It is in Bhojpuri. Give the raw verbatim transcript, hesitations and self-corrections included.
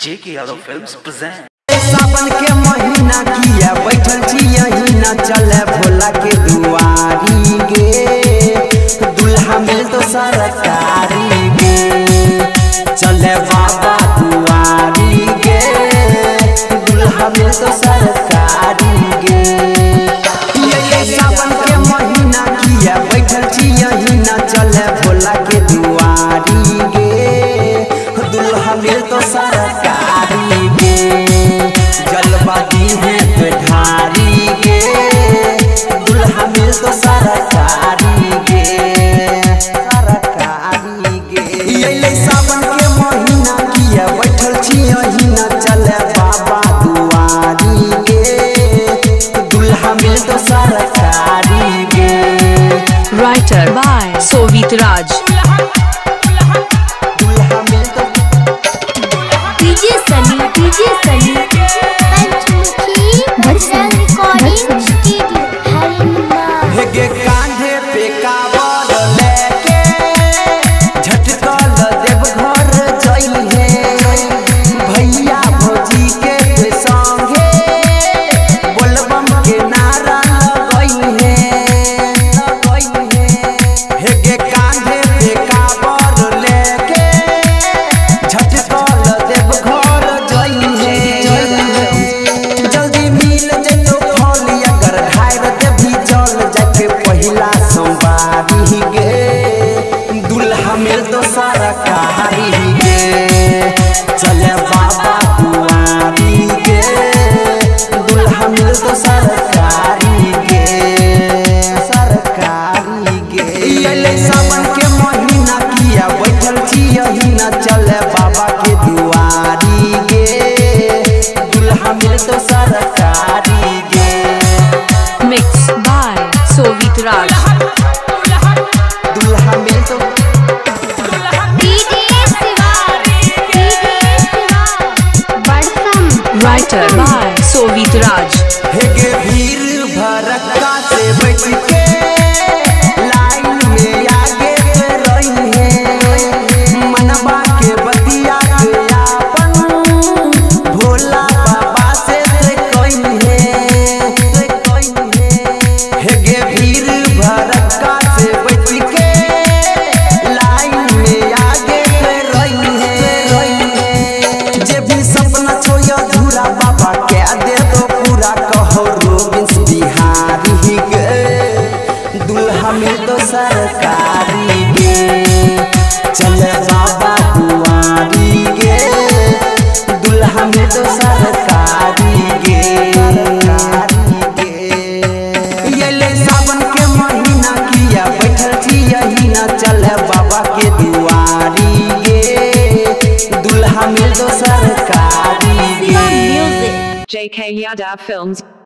जेके यादव फिल्म्स प्रेजेंट। सावन के महीना किया बैठल छी यही न चले भोला के दुआरी गे, दुल्हा मिल तो सरकारी गे, चले बाबा दुआरी गे, दुल्हा मिल तो सरकारी गे। ये सावन के महीना किया बैठल छी यही न चले भोला के दुआरी गे, दुल्हा मिल तो सरकारी गे, जलवा दी है पेठारी गे, दुल्हा मिल तो सरकारी गे, सरकारी गे। ये सावन के महीना किया बैठल छी यही न चले बाबा दुआरी गे, दुल्हा मिल तो सरकारी गे। Writer by Sovit Raj. DJ Sunny DJ Sunny Panchmukhi Bhajan recording studio हरिन्ना। हेगे कांधे पे कावर लेके झटकल देव घर जई है, भैया भौजी के संगे बोलबम के नारा लगई है, लगई है। हेगे कांधे पे कावर लेके झटकल देव घर जई है, जल्दी मिल जइतो फल अगर ढार देवी जल जाके पहिला संवारी गे, दुल्हा मिल तो सरकारी गे, चले बाबा दुआरी गे, दुल्हा मिल तो सरकारी गे, सरकारी गे। ये सावन के महीना किया बैठल छी यही न चले बाबा के दुआरी गे, दुल्हा मिल तो सरकारी गे। Mixed by Sovit Raj. दुल्हा मिल तो DJ Shiva DJ Shiva Badsam. Writer by Sovit Raj. हेगे भीड़ भड़का से बैठ के लाइन में आगे रही है, मनवा के बतिया के आपन भोला बाबा से कही है, कही है। हेगे भीड़ भड़का से बैठ के लाइन में आगे रही है, रही है। जे भी सपना छोय अधूरा बाबा के दे तो पूरा कहो रोबिंस बिहारी गे, दुल्हा मिल तो सरकारी गे, चले बाबा दुआरी गे, दुल्हा मिल तो सरकारी गे, सरकारी गे। ये सावन के महीना किया बैठल छी यही न चले बाबा के दुआरी गे, दुल्हा मिल तो सरकारी गे। J K Yadav Films.